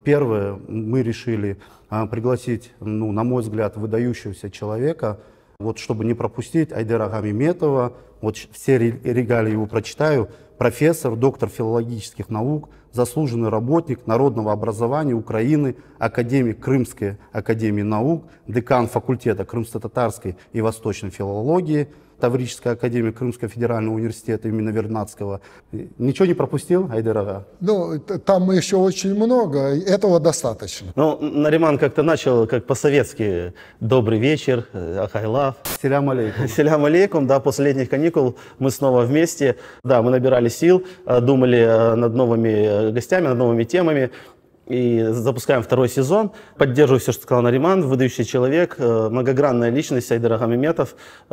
Первое, мы решили пригласить, ну, на мой взгляд, выдающегося человека, вот, чтобы не пропустить Айдера Гамиметова. Вот все регалии его прочитаю. Профессор, доктор филологических наук, заслуженный работник народного образования Украины, академик Крымской академии наук, декан факультета крымско-татарской и восточной филологии, Таврическая академия Крымского федерального университета имени Вернадского. Ничего не пропустил, Айдер ага? Ну, там еще очень много, этого достаточно. Ну, Нариман как-то начал, как по-советски, добрый вечер, ахайлав. Селям алейкум. Селям алейкум, да, после летних каникул мы снова вместе. Да, мы набирали сил, думали над новыми гостями, над новыми темами. И запускаем второй сезон. Поддерживаю все, что сказал Нариман. Выдающий человек, многогранная личность Айдер Гамиметов.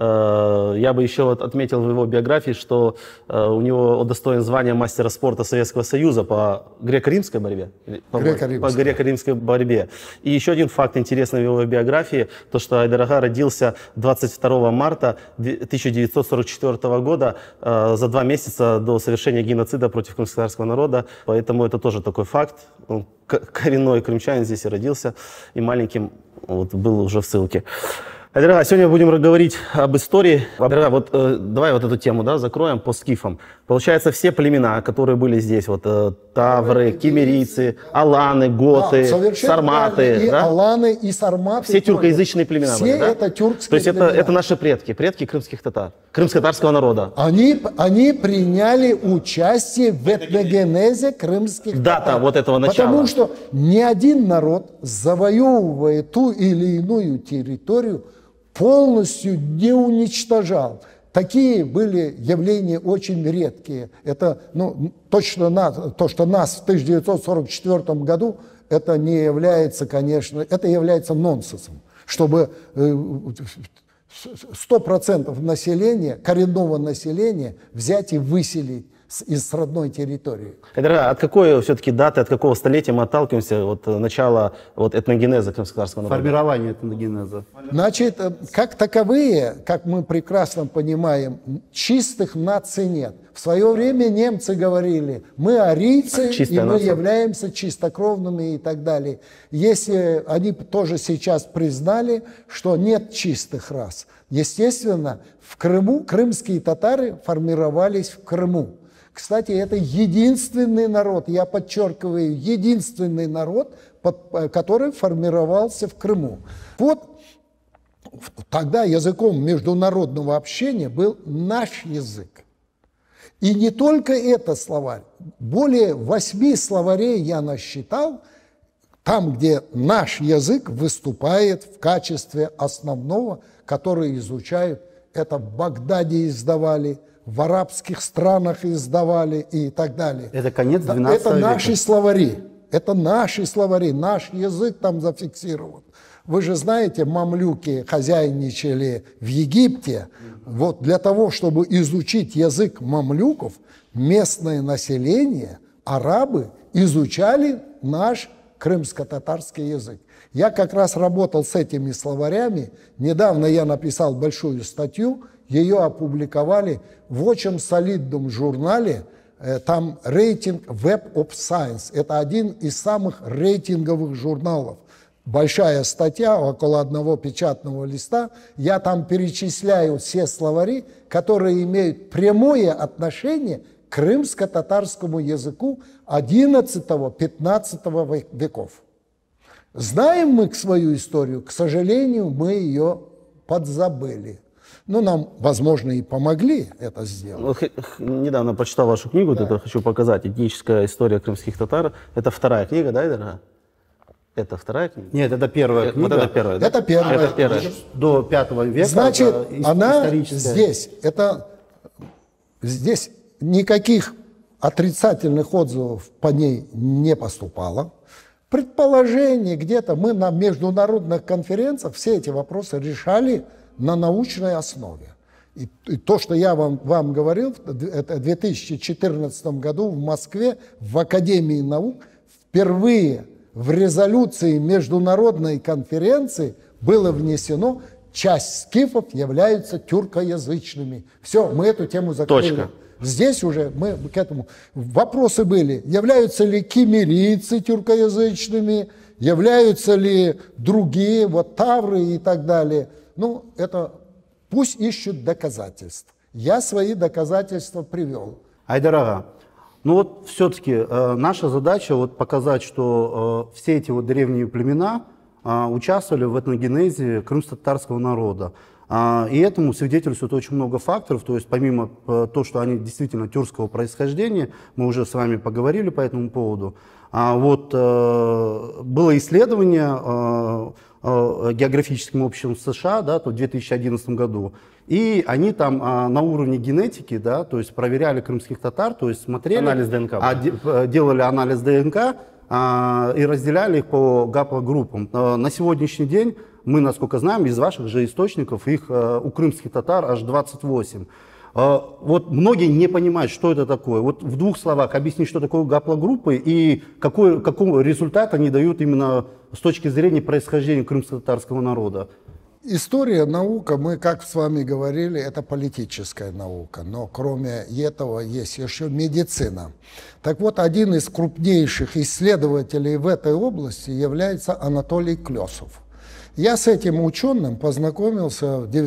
Я бы еще вот отметил в его биографии, что у него удостоен звания мастера спорта Советского Союза по греко-римской борьбе. По греко-римской борьбе. И еще один факт интересный в его биографии, то что Айдер ага родился 22 марта 1944 года, за 2 месяца до совершения геноцида против крымского народа. Поэтому это тоже такой факт. Он коренной крымчанин, здесь и родился, и маленьким вот, был уже в ссылке. Айдер ага, сегодня будем говорить об истории. Айдер ага, вот, давай вот эту тему, да, закроем по скифам. Получается, все племена, которые были здесь, вот тавры, киммерийцы, аланы, готы, да, сарматы. И да? аланы, и сарматы. Все тюркоязычные племена все были, да? это тюркские То есть племена. это наши предки крымских татар, крымско-татарского народа. Они приняли участие в этногенезе крымских татар. Дата вот этого начала. Потому что ни один народ, завоевывая ту или иную территорию, полностью не уничтожал. Такие были явления очень редкие. Это, ну, точно то, что нас в 1944 году, это не является, конечно, это является нонсенсом. Чтобы 100% населения, коренного населения взять и выселить из родной территории. Айдер ага, от какой все-таки даты, от какого столетия мы отталкиваемся от начала вот, этногенеза крымско-татарского народа? Формирование этногенеза. Значит, как таковые, как мы прекрасно понимаем, чистых наций нет. В свое время немцы говорили, мы арийцы, Чистая и мы нация. являемся чистокровными и так далее. Если они тоже сейчас признали, что нет чистых рас. Естественно, в Крыму крымские татары формировались в Крыму. Кстати, это единственный народ, я подчеркиваю, единственный народ, который формировался в Крыму. Вот тогда языком международного общения был наш язык. И не только это словарь. Более 8 словарей я насчитал, там, где наш язык выступает в качестве основного, который изучают. Это в Багдаде издавали, в арабских странах издавали и так далее. Это конец 12 Это века. наши словари. Это наши словари, наш язык там зафиксирован. Вы же знаете, мамлюки хозяйничали в Египте. Вот для того, чтобы изучить язык мамлюков, местное население, арабы, изучали наш крымско-татарский язык. Я как раз работал с этими словарями. Недавно я написал большую статью, ее опубликовали в очень солидном журнале. Там рейтинг Web of Science. Это один из самых рейтинговых журналов. Большая статья, около 1 печатного листа. Я там перечисляю все словари, которые имеют прямое отношение к крымско-татарскому языку XI-XV веков. Знаем мы свою историю, к сожалению, мы ее подзабыли. Ну, нам, возможно, и помогли это сделать. Недавно прочитал вашу книгу, да. Это хочу показать. «Этническая история крымских татар». Это вторая книга, да, Айдер ага? Это вторая книга? Нет, это первая книга. Вот это первая, да? Это первая. Это первая. До 5 века. Значит, она историческая. здесь никаких отрицательных отзывов по ней не поступало. Предположение где-то, мы на международных конференциях все эти вопросы решали на научной основе. И то, что я вам говорил, это в 2014 году в Москве в Академии наук впервые в резолюции международной конференции было внесено: часть скифов являются тюркоязычными. Все, мы эту тему закрыли. Точка. Здесь уже мы к этому... Вопросы были, являются ли кемерийцы тюркоязычными, являются ли другие, вот тавры и так далее. Ну, это пусть ищут доказательств. Я свои доказательства привел. Айдар ага, ну вот все-таки наша задача вот показать, что все эти вот древние племена участвовали в этногенезе крымско-татарского народа. И этому свидетельствует очень много факторов, то есть помимо того, что они действительно тюркского происхождения, мы уже с вами поговорили по этому поводу, вот было исследование географическим обществом США, да, в 2011 году, и они там на уровне генетики, да, то есть проверяли крымских татар, то есть смотрели, анализ ДНК, делали анализ ДНК и разделяли их по гаплогруппам. На сегодняшний день мы, насколько знаем, из ваших же источников, их у крымских татар аж 28. Вот многие не понимают, что это такое. Вот в двух словах объяснить, что такое гаплогруппы и какой результат они дают именно с точки зрения происхождения крымско-татарского народа. История, наука, мы, как с вами говорили, это политическая наука, но кроме этого есть еще медицина. Так вот, один из крупнейших исследователей в этой области является Анатолий Клесов. Я с этим ученым познакомился в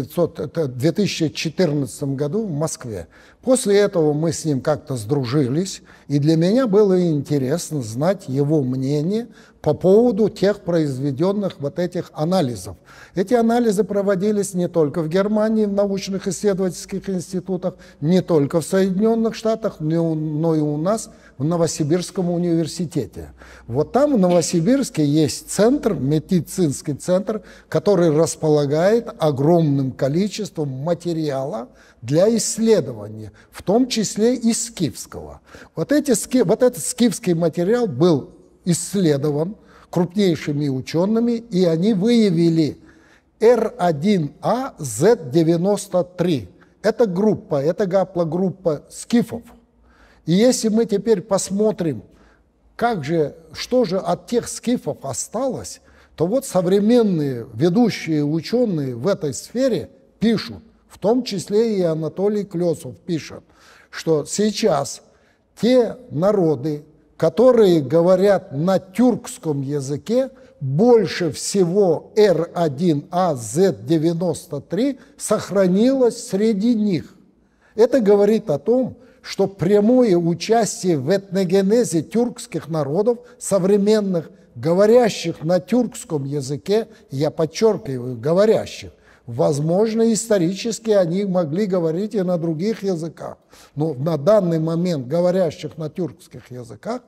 2014 году в Москве. После этого мы с ним как-то сдружились, и для меня было интересно знать его мнение по поводу тех произведенных вот этих анализов. Эти анализы проводились не только в Германии, в научных исследовательских институтах, не только в Соединенных Штатах, но и у нас в Новосибирском университете. Вот там, в Новосибирске, есть центр, медицинский центр, который располагает огромным количеством материала для исследования, в том числе и скифского. Вот этот скифский материал был исследован крупнейшими учеными, и они выявили R1A-Z93. Это группа, это гаплогруппа скифов. И если мы теперь посмотрим, что же от тех скифов осталось, то вот современные ведущие ученые в этой сфере пишут, в том числе и Анатолий Клесов пишет, что сейчас те народы, которые говорят на тюркском языке, больше всего R1A-Z93 сохранилось среди них. Это говорит о том, что прямое участие в этногенезе тюркских народов, современных, говорящих на тюркском языке, я подчеркиваю, говорящих, возможно, исторически они могли говорить и на других языках, но на данный момент говорящих на тюркских языках,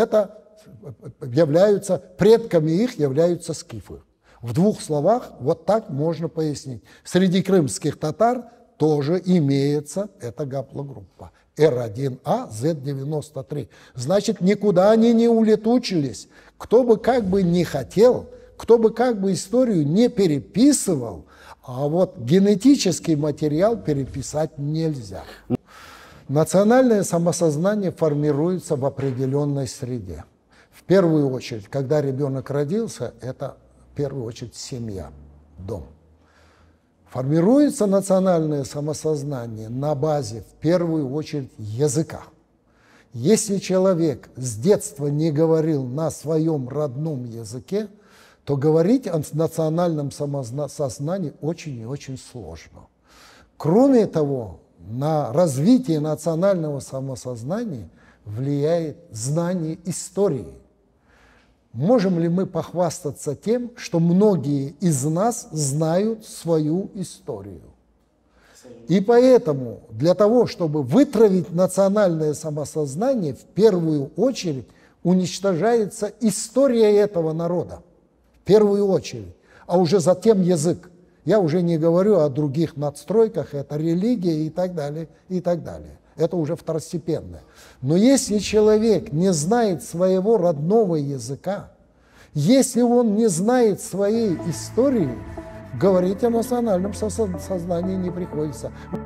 предками их являются скифы. В двух словах вот так можно пояснить. Среди крымских татар тоже имеется эта гаплогруппа. R1A-Z93. Значит, никуда они не улетучились. Кто бы как бы не хотел, кто бы как бы историю не переписывал, а вот генетический материал переписать нельзя. Национальное самосознание формируется в определенной среде. В первую очередь, когда ребенок родился, это в первую очередь семья, дом. Формируется национальное самосознание на базе, в первую очередь, языка. Если человек с детства не говорил на своем родном языке, то говорить о национальном самосознании очень и очень сложно. Кроме того, на развитие национального самосознания влияет знание истории. Можем ли мы похвастаться тем, что многие из нас знают свою историю? И поэтому для того, чтобы вытравить национальное самосознание, в первую очередь уничтожается история этого народа. В первую очередь. А уже затем язык. Я уже не говорю о других надстройках, это религия и так далее, и так далее. Это уже второстепенное. Но если человек не знает своего родного языка, если он не знает своей истории, говорить о национальном сознании не приходится.